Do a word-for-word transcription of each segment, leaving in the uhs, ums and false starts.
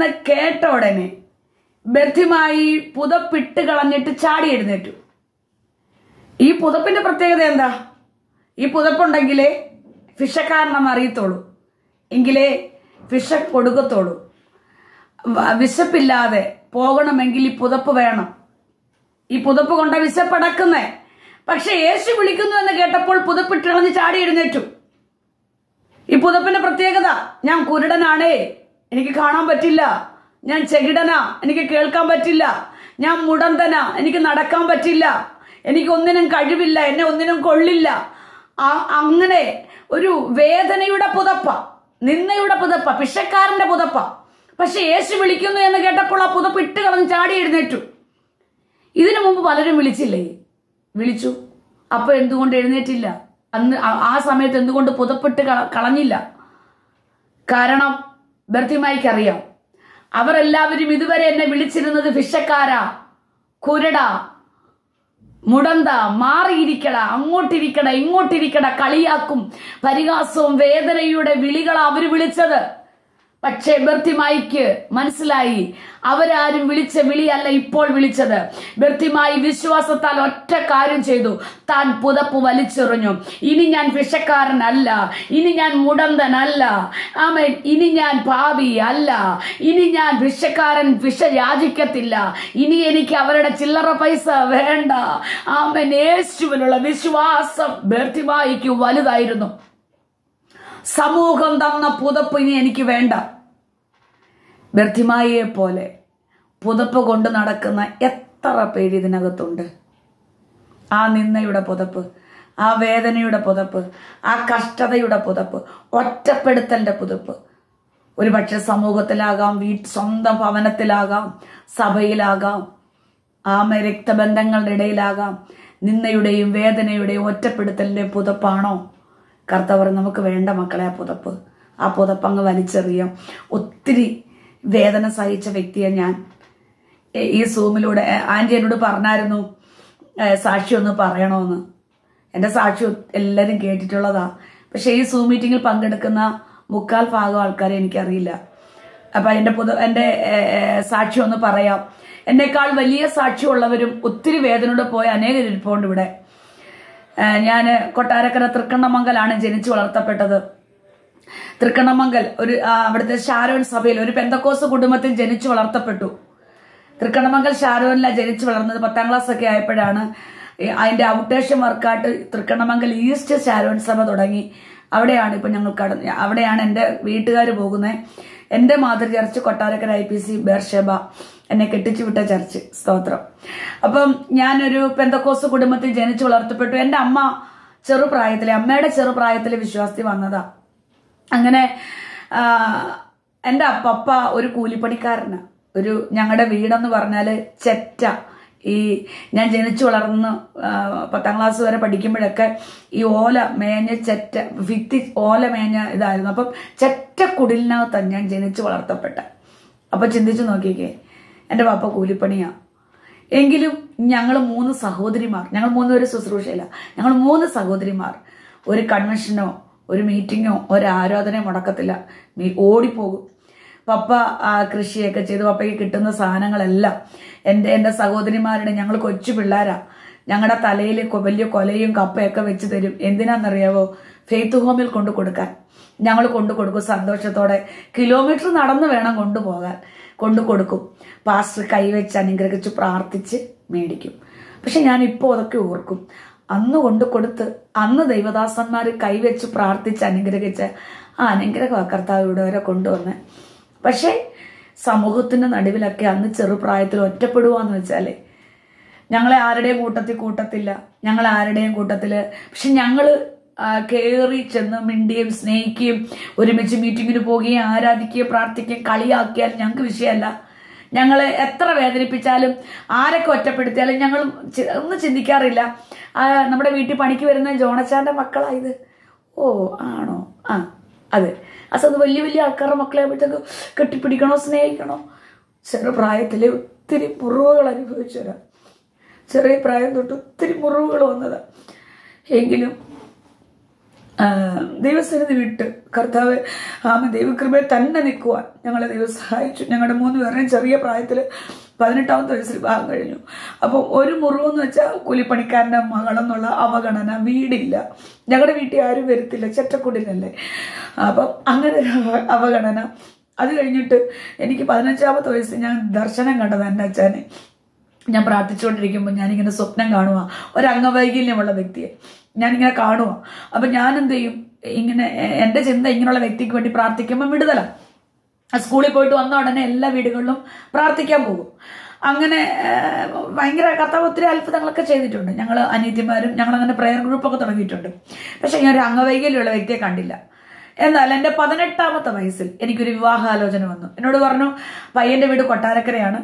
എന്ന് കേട്ട ഉടനെ ബർത്തിമായി പുതപ്പിട്ട് കളഞ്ഞിട്ട് ചാടി എഴുന്നേറ്റു. ഈ പുതപ്പിന്റെ പ്രത്യേകത എന്താ? ഈ പുതപ്പുണ്ടെങ്കിലേ ഫിഷക്കാരനെന്ന് അറിയത്തുള്ളൂ, എങ്കിലേ ഫിഷ കൊടുക്കത്തുള്ളൂ. വിശപ്പില്ലാതെ പോകണമെങ്കിൽ ഈ പുതപ്പ് വേണം. ഈ പുതപ്പ് കൊണ്ട വിശപ്പടക്കുന്നേ. പക്ഷെ യേശു വിളിക്കുന്നു എന്ന് കേട്ടപ്പോൾ പുതപ്പിട്ട് കളഞ്ഞ് ചാടി എഴുന്നേറ്റു. ഈ പുതപ്പിന്റെ പ്രത്യേകത, ഞാൻ കുരുടനാണേ, എനിക്ക് കാണാൻ പറ്റില്ല. ഞാൻ ചെകിടനാ, എനിക്ക് കേൾക്കാൻ പറ്റില്ല. ഞാൻ മുടന്തനാ, എനിക്ക് നടക്കാൻ പറ്റില്ല. എനിക്ക് ഒന്നിനും കഴിവില്ല, എന്നെ ഒന്നിനും കൊള്ളില്ല. അങ്ങനെ ഒരു വേദനയുടെ പുതപ്പ, നിന്നയുടെ പുതപ്പ, പിശക്കാരന്റെ പുതപ്പ. പക്ഷെ യേശു വിളിക്കുന്നു എന്ന് കേട്ടപ്പോൾ ആ പുതപ്പ് ഇട്ട് കളഞ്ഞ് ചാടി എഴുന്നേറ്റു. ഇതിനു മുമ്പ് പലരും വിളിച്ചില്ലേ? വിളിച്ചു. അപ്പൊ എന്തുകൊണ്ട് എഴുന്നേറ്റില്ല? അന്ന് ആ സമയത്ത് എന്തുകൊണ്ട് പുതപ്പിട്ട് കളഞ്ഞില്ല? കാരണം ബർത്തിമായിക്കറിയാം, അവരെല്ലാവരും ഇതുവരെ എന്നെ വിളിച്ചിരുന്നത് ഭിക്ഷക്കാരാ, കുരുടാ, മുടന്ത, മാറിയിരിക്കട, അങ്ങോട്ടിരിക്കട, ഇങ്ങോട്ടിരിക്കട, കളിയാക്കും പരിഹാസവും വേദനയുടെ വിളികളാ അവര് വിളിച്ചത്. പക്ഷേ ബർത്തിമായിക്ക് മനസ്സിലായി, അവരാരും വിളിച്ച വിളിയല്ല ഇപ്പോൾ വിളിച്ചത്. ബർത്തിമായി വിശ്വാസത്താൽ ഒറ്റ കാര്യം ചെയ്തു, താൻ പുതപ്പ് വലിച്ചെറിഞ്ഞു. ഇനി ഞാൻ വിഷക്കാരനല്ല, ഇനി ഞാൻ മുടന്തനല്ല, ആമേൻ, ഇനി ഞാൻ പാപി അല്ല, ഇനി ഞാൻ വിഷക്കാരൻ വിഷ യാചിക്കത്തില്ല, ഇനി എനിക്ക് അവരുടെ ചില്ലറ പൈസ വേണ്ട. ആമേൻ. യേശുവിനുള്ള വിശ്വാസം ബർത്തിമായിക്ക് വലുതായിരുന്നു. സമൂഹം തന്ന പുതപ്പ് ഇനി എനിക്ക് വേണ്ട. ബർത്തിമായിയെ പോലെ പുതപ്പ് കൊണ്ട് നടക്കുന്ന എത്ര പേര് ഇതിനകത്തുണ്ട്. ആ നിന്ദയുടെ പുതപ്പ്, ആ വേദനയുടെ പുതപ്പ്, ആ കഷ്ടതയുടെ പുതപ്പ്, ഒറ്റപ്പെടുത്തലിന്റെ പുതപ്പ്. ഒരു പക്ഷെ സമൂഹത്തിലാകാം, വീട്ട് സ്വന്തം ഭവനത്തിലാകാം, സഭയിലാകാം, ആമ രക്തബന്ധങ്ങളുടെ ഇടയിലാകാം. നിന്ദയുടെയും വേദനയുടെയും ഒറ്റപ്പെടുത്തലിന്റെ പുതപ്പാണോ? കർത്താവ് നമുക്ക് വേണ്ട മക്കളെ ആ പുതപ്പ്. ആ പുതപ്പ് അങ്ങ് വലിച്ചെറിയാം. ഒത്തിരി വേദന സഹിച്ച വ്യക്തിയെ ഞാൻ. ഈ സൂമിലൂടെ ആന്റി എന്നോട് പറഞ്ഞായിരുന്നു സാക്ഷി ഒന്ന് പറയണമെന്ന്. എൻ്റെ സാക്ഷി എല്ലാവരും കേട്ടിട്ടുള്ളതാ. പക്ഷെ ഈ സൂം മീറ്റിങ്ങിൽ പങ്കെടുക്കുന്ന മുക്കാൽ ഭാഗം ആൾക്കാരെ എനിക്കറിയില്ല. അപ്പൊ എൻ്റെ പുത എൻ്റെ സാക്ഷി ഒന്ന് പറയാം. എന്നേക്കാൾ വലിയ സാക്ഷിയുള്ളവരും ഒത്തിരി വേദനയോടെ പോയ അനേകം ഇരിപ്പുണ്ട് ഇവിടെ. ഞാൻ കൊട്ടാരക്കര തൃക്കണ്ണമംഗലാണ് ജനിച്ചു വളർത്തപ്പെട്ടത്. തൃക്കണ്ണമംഗൽ ഒരു അവിടുത്തെ ഷാരോൻ സഭയിൽ ഒരു പെന്തക്കോസ് കുടുംബത്തിൽ ജനിച്ചു വളർത്തപ്പെട്ടു. തൃക്കണ്ണമംഗൽ ഷാരോനിലാണ് ജനിച്ചു വളർന്നത്. പത്താം ക്ലാസ് ഒക്കെ ആയപ്പോഴാണ് അതിന്റെ ഔട്ടേഷൻ വർക്കായിട്ട് തൃക്കണ്ണമംഗൽ ഈസ്റ്റ് ഷാരോൻ സഭ തുടങ്ങി. അവിടെയാണ് ഇപ്പൊ ഞങ്ങൾ കടന്ന് അവിടെയാണ് എൻ്റെ വീട്ടുകാർ പോകുന്നത്. എൻ്റെ മാതൃ church Kottarakkara I P C Beersheba, എന്നെ കെട്ടിച്ചു വിട്ട ചർച്ച്. സ്തോത്രം. അപ്പം ഞാനൊരു പെന്തക്കോസ് കുടുംബത്തിൽ ജനിച്ചു വളർത്തപ്പെട്ടു. എൻ്റെ അമ്മ ചെറുപ്രായത്തിലെ അമ്മയുടെ ചെറുപ്രായത്തിലെ വിശ്വാസത്തിൽ വന്നതാ. അങ്ങനെ എൻ്റെ പപ്പ ഒരു കൂലിപ്പണിക്കാരനാ. ഒരു ഞങ്ങളുടെ വീടെന്ന് പറഞ്ഞാല് ചെറ്റ. ഈ ഞാൻ ജനിച്ചു വളർന്ന് പത്താം ക്ലാസ് വരെ പഠിക്കുമ്പോഴൊക്കെ ഈ ഓല മേഞ്ഞ ചെറ്റ ഭിത്തി ഓല മേഞ്ഞ ഇതായിരുന്നു. അപ്പം ചെറ്റ കുടിലിനകത്താണ് ഞാൻ ജനിച്ചു വളർത്തപ്പെട്ട. അപ്പൊ ചിന്തിച്ചു നോക്കിക്കേ, എൻ്റെ പപ്പ കൂലിപ്പണിയാ. എങ്കിലും ഞങ്ങൾ മൂന്ന് സഹോദരിമാർ, ഞങ്ങൾ മൂന്നുപേര് ശുശ്രൂഷയില്ല, ഞങ്ങൾ മൂന്ന് സഹോദരിമാർ ഒരു കൺവെൻഷനോ ഒരു മീറ്റിങ്ങോ ഒരു ആരാധനയോ മുടക്കത്തില്ല, ഓടിപ്പോകും. പപ്പ കൃഷിയൊക്കെ ചെയ്ത് പപ്പയ്ക്ക് കിട്ടുന്ന സാധനങ്ങളെല്ലാം എൻ്റെ എൻ്റെ സഹോദരിമാരുടെ, ഞങ്ങൾ കൊച്ചു പിള്ളേരാ, ഞങ്ങളുടെ തലയിൽ വലിയ കൊലയും കപ്പയൊക്കെ വെച്ച് തരും. എന്തിനാണെന്നറിയാവോ? ഫെയ്ത്ത് ഹോമിൽ കൊണ്ടു കൊടുക്കാൻ. ഞങ്ങൾ കൊണ്ടു കൊടുക്കും സന്തോഷത്തോടെ. കിലോമീറ്റർ നടന്ന് വേണം കൊണ്ടുപോകാൻ. കൊണ്ടു കൊടുക്കും. പാസ്റ്റർ കൈവച്ച് അനുഗ്രഹിച്ച് പ്രാർത്ഥിച്ച് മേടിക്കും. പക്ഷെ ഞാനിപ്പോൾ അതൊക്കെ ഓർക്കും. അന്ന് കൊണ്ടു കൊടുത്ത് അന്ന് ദൈവദാസന്മാർ കൈവച്ച് പ്രാർത്ഥിച്ച് അനുഗ്രഹിച്ച് ആ അനുഗ്രഹ കർത്താവ് ഇവിടെ വരെ കൊണ്ടുവന്ന്. പക്ഷേ സമൂഹത്തിന്റെ നടുവിലൊക്കെ അന്ന് ചെറുപ്രായത്തിൽ ഒറ്റപ്പെടുവാന്ന് വെച്ചാലേ, ഞങ്ങളെ ആരുടെയും കൂട്ടത്തിൽ കൂട്ടത്തില്ല, ഞങ്ങൾ ആരുടെയും കൂട്ടത്തില്. പക്ഷെ ഞങ്ങള് കയറി ചെന്ന് മിണ്ടിയും സ്നേഹിക്കുകയും ഒരുമിച്ച് മീറ്റിങ്ങിന് പോവുകയും ആരാധിക്കുകയും പ്രാർത്ഥിക്കുകയും കളിയാക്കിയാൽ ഞങ്ങൾക്ക് വിഷയമല്ല. ഞങ്ങളെ എത്ര വേദനിപ്പിച്ചാലും ആരൊക്കെ ഒറ്റപ്പെടുത്തിയാലും ഞങ്ങൾ ഒന്നും ചിന്തിക്കാറില്ല. നമ്മുടെ വീട്ടിൽ പണിക്ക് വരുന്ന ജോണച്ചാന്റെ മക്കളായത്. ഓ ആണോ? ആ അതെ. അസത് വലിയ വലിയ ആൾക്കാരുടെ മക്കളെ ആകുമ്പോഴത്തേക്ക് കെട്ടിപ്പിടിക്കണോ സ്നേഹിക്കണോ? ചെറുപ്രായത്തിലെ ഒത്തിരി മുറിവുകൾ അനുഭവിച്ചവരാ. ചെറിയ പ്രായം തൊട്ട് ഒത്തിരി മുറിവുകൾ വന്നതാ. എങ്കിലും ദൈവസന്നിധി വിട്ട് കർത്താവ് ആമ ദൈവകൃപയെ തന്നെ നിൽക്കുവാൻ ഞങ്ങളെ ദൈവം സഹായിച്ചു. ഞങ്ങളുടെ മൂന്ന് പേരുടെയും ചെറിയ പ്രായത്തിൽ പതിനെട്ടാമത്തെ വയസ്സിൽ വിവാഹം കഴിഞ്ഞു. അപ്പം ഒരു മുറിവെന്ന് വെച്ചാൽ കൂലിപ്പണിക്കാരൻ്റെ മകളെന്നുള്ള അവഗണന, വീടില്ല, ഞങ്ങളുടെ വീട്ടിൽ ആരും വരുത്തില്ല, ചെറ്റക്കുടിലല്ലേ, അപ്പം അങ്ങനെ ഒരു അവഗണന. അത് കഴിഞ്ഞിട്ട് എനിക്ക് പതിനഞ്ചാമത്തെ വയസ്സിൽ ഞാൻ ദർശനം കണ്ടത് എൻ്റെ അച്ഛനെ. ഞാൻ പ്രാർത്ഥിച്ചുകൊണ്ടിരിക്കുമ്പോൾ ഞാനിങ്ങനെ സ്വപ്നം കാണുക, ഒരംഗവൈകല്യമുള്ള വ്യക്തിയെ ഞാനിങ്ങനെ കാണുക. അപ്പം ഞാൻ എന്ത് ചെയ്യും, ഇങ്ങനെ എൻ്റെ ചിന്ത ഇങ്ങനെയുള്ള വ്യക്തിക്ക് വേണ്ടി പ്രാർത്ഥിക്കുമ്പോൾ വിടുതലാണ്. സ്കൂളിൽ പോയിട്ട് വന്ന ഉടനെ എല്ലാ വീടുകളിലും പ്രാർത്ഥിക്കാൻ പോകും. അങ്ങനെ ഭയങ്കര കർത്താവ് ഒത്തിരി അത്ഭുതങ്ങളൊക്കെ ചെയ്തിട്ടുണ്ട്. ഞങ്ങൾ അനിയത്തിമാരും ഞങ്ങളങ്ങനെ പ്രെയർ ഗ്രൂപ്പൊക്കെ തുടങ്ങിയിട്ടുണ്ട്. പക്ഷെ ഞാൻ ഒരു അംഗവൈകല്യമുള്ള വ്യക്തിയെ കണ്ടില്ല. എന്നാൽ എൻ്റെ പതിനെട്ടാമത്തെ വയസ്സിൽ എനിക്കൊരു വിവാഹാലോചന വന്നു. എന്നോട് പറഞ്ഞു, പയ്യൻ്റെ വീട് കൊട്ടാരക്കരയാണ്,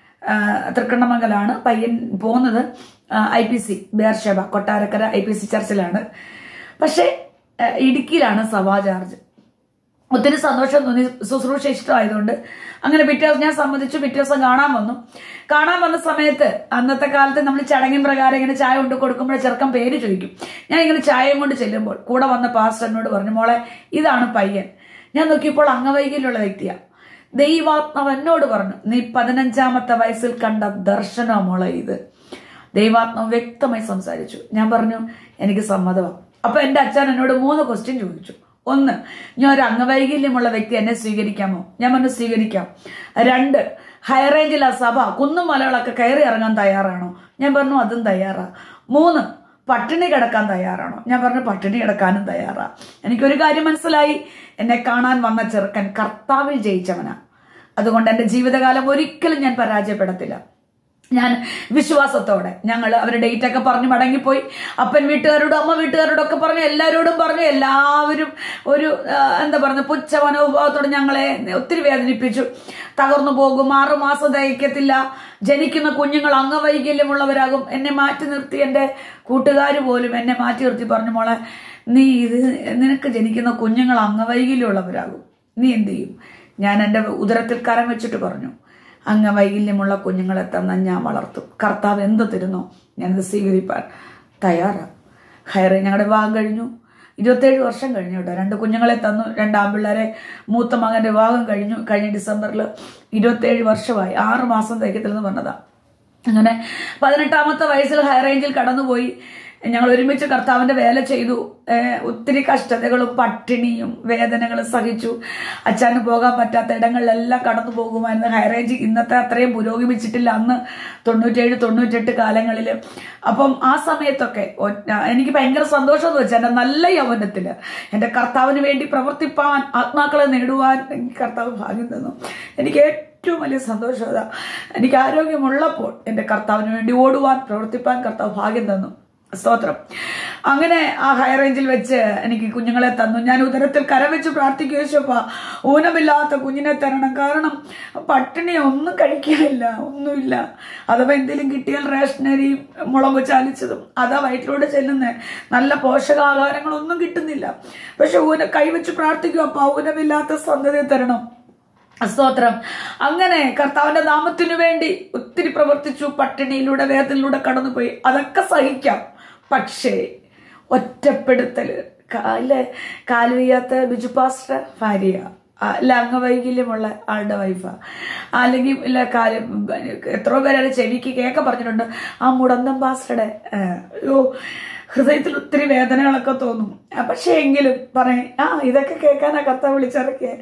തൃക്കണ്ണമംഗലാണ്, പയ്യൻ പോകുന്നത് I P C Beersheba Kottarakkara I P C ചർച്ചിലാണ്, പക്ഷെ ഇടുക്കിയിലാണ് സഭാ ചാർജ്. ഒത്തിരി സന്തോഷം തോന്നി, ശുശ്രൂഷ ഇഷ്ടമായതുകൊണ്ട് അങ്ങനെ പിറ്റേ ദിവസം ഞാൻ സമ്മതിച്ചു. പിറ്റേ ദിവസം കാണാൻ വന്നു. കാണാൻ വന്ന സമയത്ത് അന്നത്തെ കാലത്ത് നമ്മൾ ചടങ്ങിൻ പ്രകാരം ഇങ്ങനെ ചായ കൊണ്ട് കൊടുക്കുമ്പോൾ ചെറുക്കൻ പേര് ചോദിക്കും. ഞാൻ ഇങ്ങനെ ചായയും കൊണ്ട് ചെല്ലുമ്പോൾ കൂടെ വന്ന പാസ്റ്റർ എന്നോട് പറഞ്ഞു, മോളെ ഇതാണ് പയ്യൻ. ഞാൻ നോക്കിയപ്പോൾ അംഗവൈകല്യമുള്ള വ്യക്തിയാണ്. ദൈവാത്മാവ് എന്നോട് പറഞ്ഞു, നീ പതിനഞ്ചാമത്തെ വയസ്സിൽ കണ്ട ദർശനോ മോളെ ഇത്. ദൈവാത്മാവ് വ്യക്തമായി സംസാരിച്ചു. ഞാൻ പറഞ്ഞു, എനിക്ക് സമ്മതമാണ്. അപ്പൊ എൻ്റെ അച്ഛൻ എന്നോട് മൂന്ന് ക്വസ്റ്റ്യൻ ചോദിച്ചു. ഒന്ന്, ഞാൻ ഒരു അംഗവൈകല്യമുള്ള വ്യക്തി എന്നെ സ്വീകരിക്കാമോ? ഞാൻ പറഞ്ഞു സ്വീകരിക്കാം. രണ്ട്, ഹൈറേഞ്ചിൽ ആ സഭ കുന്നും മലകളൊക്കെ കയറി ഇറങ്ങാൻ തയ്യാറാണോ? ഞാൻ പറഞ്ഞു അതും തയ്യാറാ. മൂന്ന്, പട്ടിണി കിടക്കാൻ തയ്യാറാണോ? ഞാൻ പറഞ്ഞു പട്ടിണി കിടക്കാനും തയ്യാറാ. എനിക്കൊരു കാര്യം മനസ്സിലായി, എന്നെ കാണാൻ വന്ന ചെറുക്കൻ കർത്താവിൽ ജയിച്ചവനാ. അതുകൊണ്ട് എൻ്റെ ജീവിതകാലം ഒരിക്കലും ഞാൻ പരാജയപ്പെടത്തില്ല. ഞാൻ വിശ്വാസത്തോടെ ഞങ്ങൾ അവരുടെ ഡേറ്റ് ഒക്കെ പറഞ്ഞ് മടങ്ങിപ്പോയി. അപ്പൻ വീട്ടുകാരോടും അമ്മ വീട്ടുകാരോടും ഒക്കെ പറഞ്ഞു, എല്ലാവരോടും പറഞ്ഞു. എല്ലാവരും ഒരു എന്താ പറയുക പുച്ഛ മനോഭാവത്തോടെ ഞങ്ങളെ ഒത്തിരി വേദനിപ്പിച്ചു. തകർന്നു പോകും, ആറുമാസം ദഹിക്കത്തില്ല, ജനിക്കുന്ന കുഞ്ഞുങ്ങൾ അംഗവൈകല്യമുള്ളവരാകും. എന്നെ മാറ്റി നിർത്തി എൻ്റെ കൂട്ടുകാർ പോലും എന്നെ മാറ്റി നിർത്തി പറഞ്ഞു, മോളെ നീ ഇത് നിനക്ക് ജനിക്കുന്ന കുഞ്ഞുങ്ങൾ അംഗവൈകല്യമുള്ളവരാകും, നീ എന്ത് ചെയ്യും? ഞാൻ എൻ്റെ ഉദരത്തിൽ കരം വെച്ചിട്ട് പറഞ്ഞു, അംഗവൈകല്യമുള്ള കുഞ്ഞുങ്ങളെ തന്നാൽ ഞാൻ വളർത്തും. കർത്താവ് എന്ത് തരുന്നോ ഞാനത് സ്വീകരിപ്പാൻ തയ്യാറാണ്. ഹൈറേ ഞങ്ങളുടെ വിവാഹം കഴിഞ്ഞു. ഇരുപത്തേഴ് വർഷം കഴിഞ്ഞു കേട്ടോ. രണ്ട് കുഞ്ഞുങ്ങളെ തന്നു, രണ്ട് ആൺപിള്ളേരെ. മൂത്ത മകൻ്റെ വിവാഹം കഴിഞ്ഞു. കഴിഞ്ഞ ഡിസംബറിൽ ഇരുപത്തേഴ് വർഷമായി. ആറ് മാസം തയ്ക്കത്തില്ലെന്ന് പറഞ്ഞതാ. അങ്ങനെ പതിനെട്ടാമത്തെ വയസ്സിൽ ഹൈറേഞ്ചിൽ കടന്നുപോയി. ഞങ്ങൾ ഒരുമിച്ച് കർത്താവിൻ്റെ വേല ചെയ്തു. ഒത്തിരി കഷ്ടതകളും പട്ടിണിയും വേദനകളും സഹിച്ചു. അച്ഛന് പോകാൻ പറ്റാത്ത ഇടങ്ങളിലെല്ലാം കടന്നു പോകുമായിരുന്നു. ഹൈറേഞ്ച് ഇന്നത്തെ അത്രയും പുരോഗമിച്ചിട്ടില്ല അന്ന്, തൊണ്ണൂറ്റേഴ് തൊണ്ണൂറ്റെട്ട് കാലങ്ങളിൽ. അപ്പം ആ സമയത്തൊക്കെ എനിക്ക് ഭയങ്കര സന്തോഷം എന്ന് വെച്ചാൽ എൻ്റെ നല്ല യൗവനത്തിൽ എൻ്റെ കർത്താവിന് വേണ്ടി പ്രവർത്തിപ്പാൻ, ആത്മാക്കളെ നേടുവാൻ എനിക്ക് കർത്താവ് ഭാഗ്യം തന്നു. എനിക്ക് ഏറ്റവും വലിയ സന്തോഷം അതാ. എനിക്ക് ആരോഗ്യമുള്ളപ്പോൾ എൻ്റെ കർത്താവിന് വേണ്ടി ഓടുവാൻ, പ്രവർത്തിപ്പാൻ കർത്താവ് ഭാഗ്യം തന്നു. സ്തോത്രം. അങ്ങനെ ആ ഹൈറേഞ്ചിൽ വെച്ച് എനിക്ക് കുഞ്ഞുങ്ങളെ തന്നു. ഞാൻ ഉദരത്തിൽ കരവെച്ച് പ്രാർത്ഥിക്കുകയപ്പാ, ഊനമില്ലാത്ത കുഞ്ഞിനെ തരണം. കാരണം പട്ടിണി ഒന്നും കഴിക്കാനില്ല, ഒന്നുമില്ല. അഥവാ എന്തെങ്കിലും കിട്ടിയാൽ റേഷനരി മുളക് ചാലിച്ചതും അതാ വയറ്റിലൂടെ ചെല്ലുന്നത്. നല്ല പോഷകാഹാരങ്ങളൊന്നും കിട്ടുന്നില്ല. പക്ഷെ ഊന കൈവച്ച് പ്രാർത്ഥിക്കുവപ്പാ, ഊനമില്ലാത്ത സന്തതിയെ തരണം. സ്തോത്രം. അങ്ങനെ കർത്താവിന്റെ നാമത്തിനു വേണ്ടി ഒത്തിരി പ്രവർത്തിച്ചു. പട്ടിണിയിലൂടെ വേദനയിലൂടെ കടന്നുപോയി. അതൊക്കെ സഹിക്കാം. പക്ഷേ ഒറ്റപ്പെടുത്തല്, കാല് കാല് വയ്യാത്ത ബിജു പാസ്റ്റർ ഭാര്യ, അല്ല അംഗവൈകല്യമുള്ള ആളുടെ വൈഫാ, അല്ലെങ്കിൽ ഇല്ല കാല് എത്രയോ പേരെ ചെവിക്ക് കേൾക്ക പറഞ്ഞിട്ടുണ്ട്. ആ മുടന്തം പാസ്റ്ററുടെ അയ്യോ ഹൃദയത്തിൽ ഒത്തിരി വേദനകളൊക്കെ തോന്നും. പക്ഷെ എങ്കിലും പറയും, ആ ഇതൊക്കെ കേൾക്കാനാ കർത്താവ് വിളിച്ചിറക്കിയ.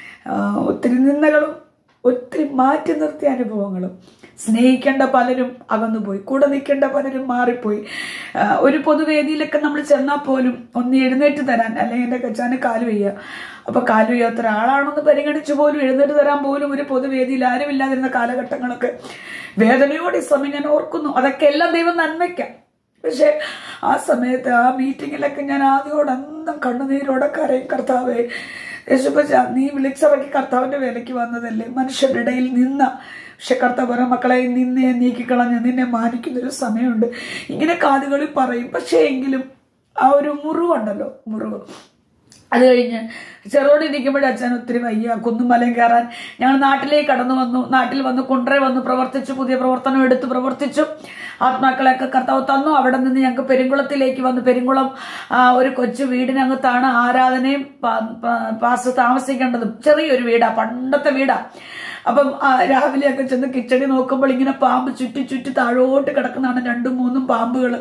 ഒത്തിരി നിന്ദകളും ഒത്തിരി മാറ്റി നിർത്തിയ അനുഭവങ്ങളും. സ്നേഹിക്കേണ്ട പലരും അകന്നുപോയി, കൂടെ നിൽക്കേണ്ട പലരും മാറിപ്പോയി. ഒരു പൊതുവേദിയിലൊക്കെ നമ്മൾ ചെന്നാൽ പോലും ഒന്ന് എഴുന്നേറ്റ് തരാൻ, അല്ലെങ്കിൽ എൻ്റെ കച്ചാന് കാല് വയ്യ, അപ്പൊ കാല് വയ്യാത്ത ഒരാളാണെന്ന് പരിഗണിച്ചു പോലും എഴുന്നേറ്റ് തരാൻ പോലും ഒരു പൊതുവേദിയിൽ ആരുമില്ലാതിരുന്ന കാലഘട്ടങ്ങളൊക്കെ വേദനയോടെ ഈ സമയം ഞാൻ ഓർക്കുന്നു. അതൊക്കെ എല്ലാം ദൈവം നന്മയ്ക്കാം. പക്ഷെ ആ സമയത്ത് ആ മീറ്റിങ്ങിലൊക്കെ ഞാൻ ആദ്യോടന്തം കണ്ണുനീരോടെ കരയും, കർത്താവേ യേശുപ്പച്ച നീ വിളിച്ചിറക്കി കർത്താവിന്റെ വേലയ്ക്ക് വന്നതല്ലേ, മനുഷ്യരുടെ ഇടയിൽ നിന്ന. പക്ഷെ കർത്താവ് പറ മക്കളെ നിന്നെ നീക്കിക്കളഞ്ഞ് നിന്നെ മാനിക്കുന്നൊരു സമയമുണ്ട്. ഇങ്ങനെ കാതുകളിൽ പറയും. പക്ഷേ എങ്കിലും ആ ഒരു മുറിവുണ്ടല്ലോ, മുറിവ് അത് കഴിഞ്ഞ് ചെറുതോടിരിക്കുമ്പോഴേ അച്ഛൻ ഒത്തിരി വയ്യ, കുന്നും മലയും കയറാൻ. ഞങ്ങൾ നാട്ടിലേക്ക് കടന്നു വന്നു. നാട്ടിൽ വന്ന് കുണ്ട്രെ വന്ന് പ്രവർത്തിച്ചു, പുതിയ പ്രവർത്തനം എടുത്ത് പ്രവർത്തിച്ചു. ആത്മാക്കളെയൊക്കെ കർത്താവ് തന്നു. അവിടെ നിന്ന് ഞങ്ങൾക്ക് പെരുങ്കുളത്തിലേക്ക് വന്നു. പെരുങ്കുളം ഒരു കൊച്ചു വീടിനകത്താണ് ആരാധനയും പാസ് താമസിക്കേണ്ടതും. ചെറിയൊരു വീടാ, പണ്ടത്തെ വീടാ. അപ്പം രാവിലെയൊക്കെ ചെന്ന് കിച്ചടി നോക്കുമ്പോൾ ഇങ്ങനെ പാമ്പ് ചുറ്റി ചുറ്റി താഴോട്ട് കിടക്കുന്നതാണ്, രണ്ടും മൂന്നും പാമ്പുകൾ.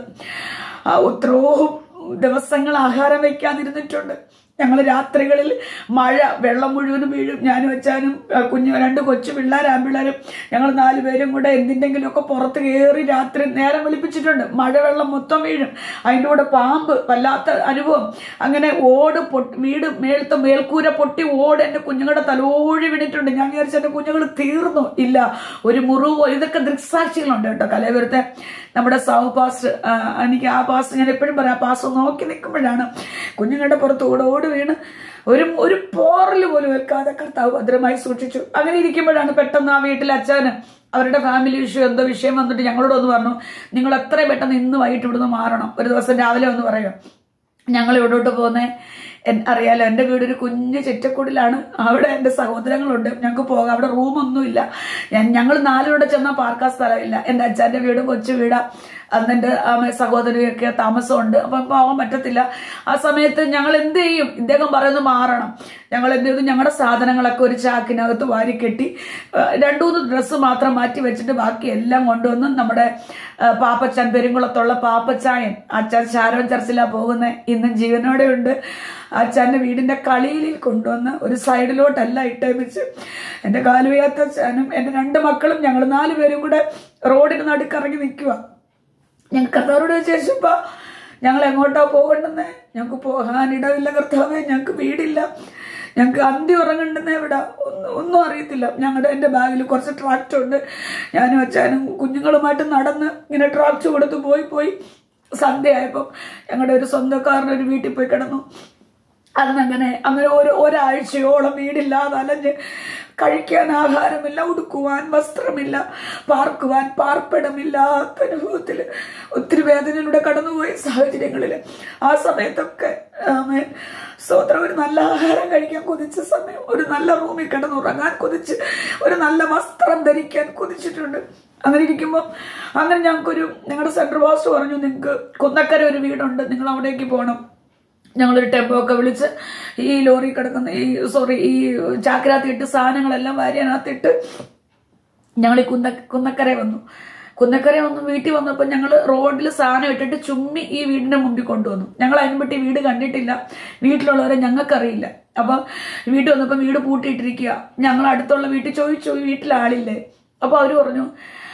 എത്രയോ ദിവസങ്ങൾ ആഹാരം വയ്ക്കാതിരുന്നിട്ടുണ്ട്. ഞങ്ങൾ രാത്രികളിൽ മഴ, വെള്ളം മുഴുവനും വീഴും. ഞാനും അച്ഛനും കുഞ്ഞു രണ്ട് കൊച്ചു പിള്ളേർ ആൺപിള്ളേരും ഞങ്ങൾ നാലുപേരും കൂടെ എന്തിൻ്റെങ്കിലുമൊക്കെ പുറത്ത് കയറി രാത്രി നേരം വിളിപ്പിച്ചിട്ടുണ്ട്. മഴവെള്ളം മൊത്തം വീഴും, അതിൻ്റെ കൂടെ പാമ്പ്, വല്ലാത്ത അനുഭവം. അങ്ങനെ ഓട് പൊട്ടി, വീട് മേലത്തെ മേൽക്കൂര പൊട്ടി ഓട് എൻ്റെ കുഞ്ഞുങ്ങളുടെ തലോഴി വീണിട്ടുണ്ട്. ഞാൻ വിചാരിച്ചു എൻ്റെ കുഞ്ഞുങ്ങൾ തീർന്നു. ഇല്ല, ഒരു മുറിവ്. ഇതൊക്കെ ദൃക്സാക്ഷികളുണ്ട് കേട്ടോ. കലയപുരത്തെ നമ്മുടെ സാവു പാസ്, എനിക്ക് ആ പാസ് ഞാൻ എപ്പോഴും പറയാം, ആ പാസ് നോക്കി നിൽക്കുമ്പോഴാണ് കുഞ്ഞുങ്ങളുടെ പുറത്ത് ഓട് ഓട് വീണ് ഒരു ഒരു പോറൽ പോലും വെക്കാതെ കർത്താവ് ഭദ്രമായി സൂക്ഷിച്ചു. അങ്ങനെ ഇരിക്കുമ്പോഴാണ് പെട്ടെന്ന് ആ വീട്ടിൽ അച്ഛന് അവരുടെ ഫാമിലി ഇഷ്യൂ എന്തോ വിഷയം വന്നിട്ട് ഞങ്ങളോട് ഒന്ന് പറഞ്ഞു, നിങ്ങൾ എത്രയും പെട്ടെന്ന് ഇന്ന് വൈകിട്ട് ഇവിടുന്ന് മാറണം. ഒരു ദിവസം രാവിലെ ഒന്ന് പറയും, ഞങ്ങൾ ഇവിടോട്ട് പോകുന്നേ. അറിയാലോ, എൻ്റെ വീടൊരു കുഞ്ഞ് ചെറ്റക്കുടിലാണ്. അവിടെ എൻ്റെ സഹോദരങ്ങളുണ്ട്. ഞങ്ങൾക്ക് പോകാം, അവിടെ റൂമൊന്നുമില്ല. ഞങ്ങൾ നാലിലൂടെ ചെന്നാൽ പാർക്കാൻ സ്ഥലമില്ല. എൻ്റെ അച്ഛൻ്റെ വീടും കൊച്ചു വീടാ. അന്ന് എൻ്റെ സഹോദരിയൊക്കെ താമസമുണ്ട്. അപ്പം പോകാൻ പറ്റത്തില്ല. ആ സമയത്ത് ഞങ്ങൾ എന്ത് ചെയ്യും? ഇദ്ദേഹം പറയുന്നത് മാറണം. ഞങ്ങൾ എന്ത് ചെയ്തു? ഞങ്ങളുടെ സാധനങ്ങളൊക്കെ ഒരു ചാക്കിനകത്ത് വാരിക്കെട്ടി രണ്ടു മൂന്ന് ഡ്രസ്സ് മാത്രം മാറ്റി വെച്ചിട്ട് ബാക്കി എല്ലാം കൊണ്ടുവന്ന് നമ്മുടെ പാപ്പച്ചാൻ, പെരുങ്കുളത്തുള്ള പാപ്പച്ചായൻ, അച്ഛൻ ശാരോൻ ചർച്ചിലാ പോകുന്നത്, ഇന്നും ജീവനോടെ ഉണ്ട്. അച്ഛൻ്റെ വീടിന്റെ കളിയിൽ കൊണ്ടുവന്ന് ഒരു സൈഡിലോട്ടല്ല ഇട്ടേപ്പിച്ച് എൻ്റെ കാലുവയ്യാത്ത അച്ഛനും എൻ്റെ രണ്ട് മക്കളും ഞങ്ങൾ നാലുപേരും കൂടെ റോഡിന് നടുക്കിറങ്ങി നിൽക്കുക. ഞങ്ങൾക്ക് കർത്താവോട് ചോദിച്ചപ്പോ ഞങ്ങൾ എങ്ങോട്ടാ പോകണ്ടെന്നേ? ഞങ്ങൾക്ക് പോകാനിടമില്ല കർത്താവേ, ഞങ്ങൾക്ക് വീടില്ല, ഞങ്ങൾക്ക് അന്തി ഉറങ്ങണ്ടെന്നേ, ഇവിടെ ഒന്നും ഒന്നും അറിയത്തില്ല. ഞങ്ങളുടെ എൻ്റെ ബാഗിൽ കുറച്ച് ട്രാക്റ്റ് ഉണ്ട്. ഞാനും അച്ഛനും കുഞ്ഞുങ്ങളുമായിട്ട് നടന്ന് ഇങ്ങനെ ട്രാക്റ്റ് കൊടുത്ത് പോയി പോയി സന്ധ്യയായപ്പോൾ ഞങ്ങളുടെ ഒരു സ്വന്തക്കാരൻ്റെ ഒരു വീട്ടിൽ പോയി കിടന്നു. അന്നങ്ങനെ അങ്ങനെ ഒരു ഒരാഴ്ചയോളം വീടില്ലാതെ അലഞ്ഞ്, കഴിക്കാൻ ആഹാരമില്ല, ഉടുക്കുവാൻ വസ്ത്രമില്ല, പാർക്കുവാൻ പാർപ്പിടമില്ലാത്ത അനുഭവത്തിൽ ഒത്തിരി വേദനയിലൂടെ കടന്നുപോയ സാഹചര്യങ്ങളിൽ ആ സമയത്തൊക്കെ സ്തോത്രം, ഒരു നല്ല ആഹാരം കഴിക്കാൻ കൊതിച്ച സമയം, ഒരു നല്ല റൂമിൽ കിടന്നുറങ്ങാൻ കൊതിച്ച്, ഒരു നല്ല വസ്ത്രം ധരിക്കാൻ കൊതിച്ചിട്ടുണ്ട്. അങ്ങനെ ഇരിക്കുമ്പോൾ അങ്ങനെ ഞങ്ങൾക്കൊരു ഞങ്ങളുടെ സെൻട്രൽ പാസ്റ്റർ പറഞ്ഞു, നിങ്ങൾക്ക് കുന്നക്കര ഒരു വീടുണ്ട്, നിങ്ങൾ അവിടേക്ക് പോകണം. ഞങ്ങളൊരു ടെമ്പോ ഒക്കെ വിളിച്ച് ഈ ലോറി കിടക്കുന്ന ഈ സോറി ഈ ചാക്കിനകത്തിട്ട് സാധനങ്ങളെല്ലാം വാരിയനകത്തിട്ട് ഞങ്ങൾ ഈ കുന്ന കുന്നക്കര വന്നു. കുന്നക്കര വന്നു വീട്ടിൽ വന്നപ്പോൾ ഞങ്ങൾ റോഡിൽ സാധനം ഇട്ടിട്ട് ചുമ്മി ഈ വീടിന്റെ മുമ്പിൽ കൊണ്ടുവന്നു. ഞങ്ങൾ അതിനുപറ്റി വീട് കണ്ടിട്ടില്ല, വീട്ടിലുള്ളവരെ ഞങ്ങൾക്കറിയില്ല. അപ്പം വീട്ടിൽ വന്നപ്പോൾ വീട് പൂട്ടിയിട്ടിരിക്കുക. ഞങ്ങൾ അടുത്തുള്ള വീട്ടിൽ ചോദിച്ചു, വീട്ടിൽ ആളില്ലേ? അപ്പോൾ അവർ പറഞ്ഞു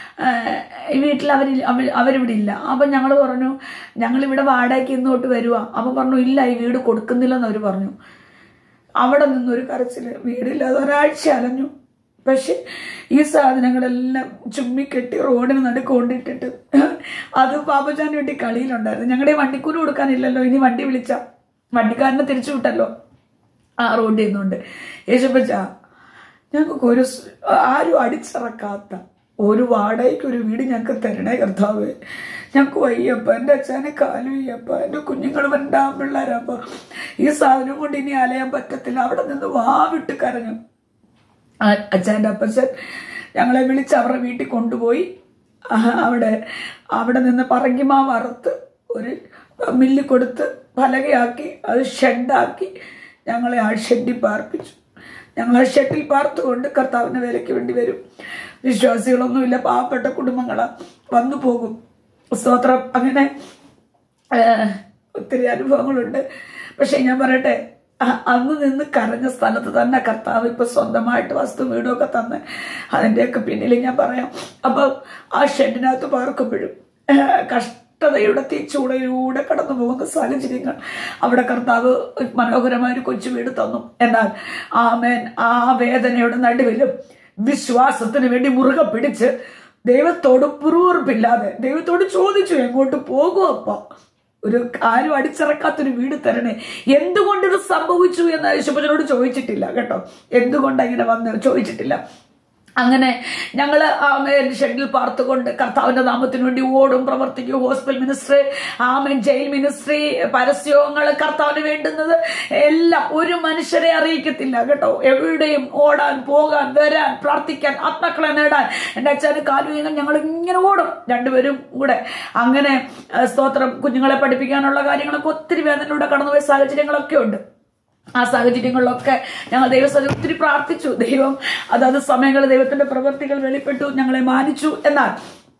ഈ വീട്ടിൽ അവർ അവരിവിടെ ഇല്ല. അപ്പം ഞങ്ങൾ പറഞ്ഞു, ഞങ്ങളിവിടെ വാടകയ്ക്ക് ഇന്നോട്ട് വരുക. അപ്പം പറഞ്ഞു, ഇല്ല, ഈ വീട് കൊടുക്കുന്നില്ലെന്ന് അവർ പറഞ്ഞു. അവിടെ നിന്നൊരു കരച്ചിൽ, വീടില്ലാതെ ഒരാഴ്ച അലഞ്ഞു. പക്ഷെ ഈ സാധനങ്ങളെല്ലാം ചുമ്മിക്കെട്ടി റോഡിന് നടുക്ക് കൊണ്ടിട്ടിട്ട് അത് പാപ്പച്ചാൻ വേണ്ടി കളിയിലുണ്ടായിരുന്നു. ഞങ്ങളുടെ വണ്ടിക്കൂലി കൊടുക്കാനില്ലല്ലോ, ഇനി വണ്ടി വിളിച്ച വണ്ടിക്കാരനെ തിരിച്ചു വിട്ടല്ലോ ആ റോഡിൽ നിന്നുകൊണ്ട്. യേശുപ്പച്ച, ഞങ്ങൾക്കൊരു ആരും അടിച്ചിറക്കാത്ത ഒരു വാടകയ്ക്ക് ഒരു വീട് ഞങ്ങൾക്ക് തരണേ കർത്താവേ. ഞങ്ങൾക്ക് വയ്യപ്പ, എൻ്റെ അച്ഛനെ കാലു വയ്യപ്പ, എൻ്റെ കുഞ്ഞുങ്ങൾ രണ്ടാം പിള്ളേരപ്പ, ഈ സാധനം കൊണ്ട് ഇനി അലയാൻ പറ്റത്തില്ല. അവിടെ നിന്ന് വാവിട്ട് കരഞ്ഞു. അച്ഛൻ്റെ അപ്പച്ചൻ ഞങ്ങളെ വിളിച്ച് അവരുടെ വീട്ടിൽ കൊണ്ടുപോയി അവിടെ അവിടെ നിന്ന് പറങ്കിമാവ് വറുത്ത് ഒരു മില്ല് കൊടുത്ത് പലകയാക്കി അത് ഷെഡാക്കി ഞങ്ങളെ ആ ഷെഡിൽ പാർപ്പിച്ചു. ഞങ്ങൾ ആ ഷെഡിൽ പാർത്തുകൊണ്ട് കർത്താവിൻ്റെ വേലയ്ക്ക് വേണ്ടി വരും. വിശ്വാസികളൊന്നുമില്ല, പാവപ്പെട്ട കുടുംബങ്ങളാണ്, വന്നു പോകും. സ്തോത്രം. അങ്ങനെ ഒത്തിരി അനുഭവങ്ങളുണ്ട്. പക്ഷെ ഞാൻ പറയട്ടെ, അന്ന് നിന്ന് കരഞ്ഞ സ്ഥലത്ത് തന്നെ കർത്താവ് ഇപ്പൊ സ്വന്തമായിട്ട് വസ്തു വീടൊക്കെ തന്നെ അതിൻ്റെയൊക്കെ പിന്നിൽ ഞാൻ പറയാം. അപ്പൊ ആ ഷെഡിനകത്ത് പാർക്കുമ്പോഴും കഷ്ടതയുടെ തീച്ചൂടയിലൂടെ കടന്നു പോകുന്ന സാഹചര്യങ്ങൾ അവിടെ കർത്താവ് മനോഹരമായ ഒരു കൊച്ചു വീട് തന്നു. എന്നാൽ ആമേൻ, ആ വേദനയുടെ നടുവിലും വിശ്വാസത്തിന് വേണ്ടി മുറുകെ പിടിച്ച് ദൈവത്തോട് പുറൂർപ്പില്ലാതെ ദൈവത്തോട് ചോദിച്ചു, എങ്ങോട്ട് പോകും അപ്പ? ഒരു ആരും അടിച്ചിറക്കാത്തൊരു വീട് തരണേ. എന്തുകൊണ്ട് ഇത് സംഭവിച്ചു എന്ന് യേശുപ്പച്ചനോട് ചോദിച്ചിട്ടില്ല കേട്ടോ. എന്തുകൊണ്ട് ഇങ്ങനെ വന്ന് ചോദിച്ചിട്ടില്ല. അങ്ങനെ ഞങ്ങൾ ആമേൻ ഷെഡിൽ പാർത്തുകൊണ്ട് കർത്താവിന്റെ നാമത്തിന് വേണ്ടി ഓടും, പ്രവർത്തിക്കും. ഹോസ്പിറ്റൽ മിനിസ്ട്രി, ആമേൻ ജയിൽ മിനിസ്ട്രി, പരസ്യങ്ങൾ, കർത്താവിന് വേണ്ടുന്നത് എല്ലാം ഒരു മനുഷ്യരെ അറിയിക്കത്തില്ല കേട്ടോ. എവിടെയും ഓടാൻ, പോകാൻ, വരാൻ, പ്രാർത്ഥിക്കാൻ, ആത്മാക്കളെ നേടാൻ എൻ്റെ അച്ഛന് കാലുവീങ്ങാൻ ഞങ്ങൾ ഇങ്ങനെ ഓടും രണ്ടുപേരും കൂടെ. അങ്ങനെ സ്തോത്രം, കുഞ്ഞുങ്ങളെ പഠിപ്പിക്കാനുള്ള കാര്യങ്ങളൊക്കെ ഒത്തിരി വേദനയിലൂടെ കടന്നുപോയ സാഹചര്യങ്ങളൊക്കെ ഉണ്ട്. ആ സാഹചര്യങ്ങളിലൊക്കെ ഞങ്ങൾ ദൈവസ്ഥ ഒത്തിരി പ്രാർത്ഥിച്ചു. ദൈവം അതാത് സമയങ്ങളിൽ ദൈവത്തിന്റെ പ്രവൃത്തികൾ വെളിപ്പെട്ടു, ഞങ്ങളെ മാനിച്ചു. എന്നാൽ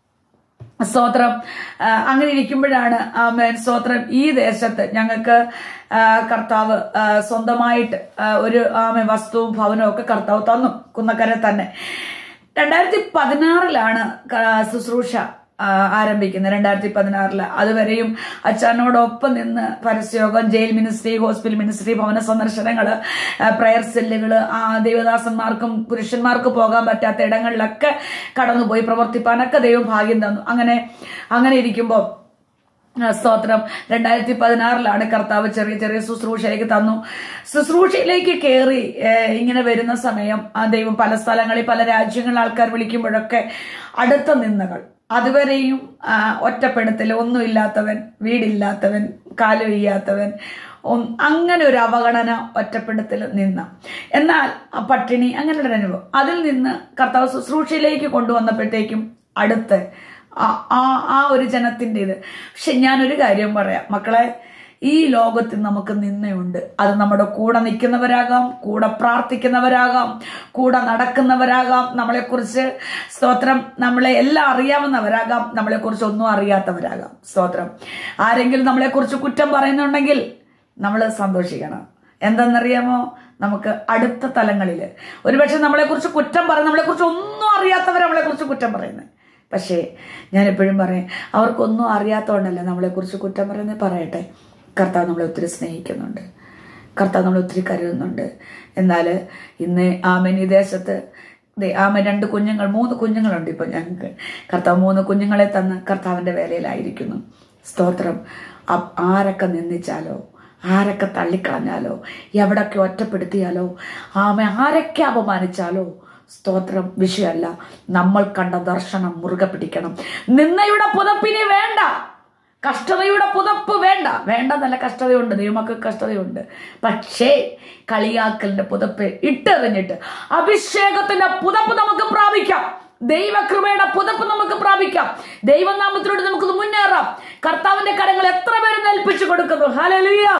സ്തോത്രം, അങ്ങനെ ഇരിക്കുമ്പോഴാണ് ആമേൻ സ്തോത്രം ഈ ദേശത്ത് ഞങ്ങൾക്ക് കർത്താവ് സ്വന്തമായിട്ട് ഒരു ആമേൻ വസ്തുവും ഭവനവും ഒക്കെ കർത്താവ് തന്നു, കുന്നക്കര തന്നെ. രണ്ടായിരത്തി പതിനാറിലാണ് ശുശ്രൂഷ ആരംഭിക്കുന്നത്. രണ്ടായിരത്തി പതിനാറില് അതുവരെയും അച്ഛനോടൊപ്പം നിന്ന് പരസ്യയോഗം, ജയിൽ മിനിസ്ട്രി, ഹോസ്പിറ്റൽ മിനിസ്ട്രി, ഭവന സന്ദർശനങ്ങള്, പ്രയർ സെല്ലുകള്, ആ ദൈവദാസന്മാർക്കും പുരുഷന്മാർക്ക് പോകാൻ പറ്റാത്ത ഇടങ്ങളിലൊക്കെ കടന്നുപോയി പ്രവർത്തിപ്പാനൊക്കെ ദൈവം ഭാഗ്യം തന്നു. അങ്ങനെ അങ്ങനെ ഇരിക്കുമ്പോൾ സ്തോത്രം രണ്ടായിരത്തി പതിനാറിലാണ് കർത്താവ് ചെറിയ ചെറിയ ശുശ്രൂഷയിലേക്ക് തന്നു. ശുശ്രൂഷയിലേക്ക് കയറി ഇങ്ങനെ വരുന്ന സമയം ആ ദൈവം പല സ്ഥലങ്ങളിൽ പല രാജ്യങ്ങളിൽ ആൾക്കാർ വിളിക്കുമ്പോഴൊക്കെ അടുത്ത നിന്നകൾ, അതുവരെയും ഒറ്റപ്പെടുത്തൽ, ഒന്നുമില്ലാത്തവൻ, വീടില്ലാത്തവൻ, കാല് വയ്യാത്തവൻ, അങ്ങനെ ഒരു അവഗണന, ഒറ്റപ്പെടുത്തൽ നിന്ന, എന്നാൽ പട്ടിണി, അങ്ങനെയുള്ള അനുഭവം. അതിൽ നിന്ന് കർത്താവ് ശുശ്രൂഷയിലേക്ക് കൊണ്ടുവന്നപ്പോഴത്തേക്കും അടുത്ത് ആ ആ ഒരു ജനത്തിൻ്റെ ഇത്. പക്ഷെ ഞാനൊരു കാര്യം പറയാം മക്കളെ, ഈ ലോകത്തിൽ നമുക്ക് നിന്നയുണ്ട്. അത് നമ്മുടെ കൂടെ നിൽക്കുന്നവരാകാം, കൂടെ പ്രാർത്ഥിക്കുന്നവരാകാം, കൂടെ നടക്കുന്നവരാകാം, നമ്മളെക്കുറിച്ച് സ്തോത്രം നമ്മളെ എല്ലാം അറിയാവുന്നവരാകാം, നമ്മളെക്കുറിച്ച് ഒന്നും അറിയാത്തവരാകാം. സ്തോത്രം, ആരെങ്കിലും നമ്മളെക്കുറിച്ച് കുറ്റം പറയുന്നുണ്ടെങ്കിൽ നമ്മൾ സന്തോഷിക്കണം. എന്തെന്നറിയാമോ, നമുക്ക് അടുത്ത തലങ്ങളിൽ ഒരുപക്ഷെ നമ്മളെക്കുറിച്ച് കുറ്റം പറയും, നമ്മളെക്കുറിച്ച് ഒന്നും അറിയാത്തവർ നമ്മളെക്കുറിച്ച് കുറ്റം പറയുന്നത്. പക്ഷേ ഞാൻ എപ്പോഴും പറയും, അവർക്കൊന്നും അറിയാത്തതുകൊണ്ടല്ല നമ്മളെക്കുറിച്ച് കുറ്റം പറയുന്നത്. പറയട്ടെ, കർത്താവ് നമ്മളെ ഒത്തിരി സ്നേഹിക്കുന്നുണ്ട്, കർത്താവ് നമ്മളെ ഒത്തിരി കരുതുന്നുണ്ട്. എന്നാൽ ഇന്ന് ആമേൻ ഈ ദേശത്ത് ആമേൻ രണ്ട് കുഞ്ഞുങ്ങൾ, മൂന്ന് കുഞ്ഞുങ്ങളുണ്ട് ഇപ്പം ഞങ്ങൾക്ക്. കർത്താവ് മൂന്ന് കുഞ്ഞുങ്ങളെ തന്ന് കർത്താവിൻ്റെ വേലയിലായിരിക്കുന്നു. സ്തോത്രം. ആരൊക്കെ നിന്ദിച്ചാലോ, ആരൊക്കെ തള്ളിക്കളഞ്ഞാലോ, എവിടൊക്കെ ഒറ്റപ്പെടുത്തിയാലോ, ആമേ ആരൊക്കെ അപമാനിച്ചാലോ, സ്തോത്രം വിഷയമല്ല. നമ്മൾ കണ്ട ദർശനം മുറുകെ പിടിക്കണം. നിന്നയുടെ പുതപ്പിന് വേണ്ട, കഷ്ടതയുടെ പുതപ്പ് വേണ്ട. വേണ്ട, നല്ല കഷ്ടതയുണ്ട്, ദൈവമക്കൾക്ക് കഷ്ടതയുണ്ട്. പക്ഷേ കളിയാക്കലിന്റെ പുതപ്പ് ഇട്ടെറിഞ്ഞിട്ട് അഭിഷേകത്തിന്റെ പുതപ്പ് നമുക്ക് പ്രാപിക്കാം. ദൈവകൃപയുടെ പുതപ്പ് നമുക്ക് പ്രാപിക്കാം. ദൈവനാമത്തിലൂടെ നമുക്ക് മുന്നേറാം. കർത്താവിന്റെ കരങ്ങൾ എത്ര പേര് ഏൽപ്പിച്ചു കൊടുക്കുന്നു. ഹല്ലേലൂയ.